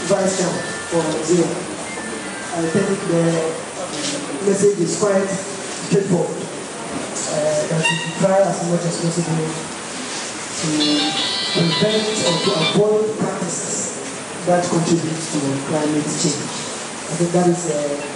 vice chairman for Nigeria. I think the message is quite straightforward. That we should try as much as possible to prevent or to avoid practices that contribute to climate change. I think that is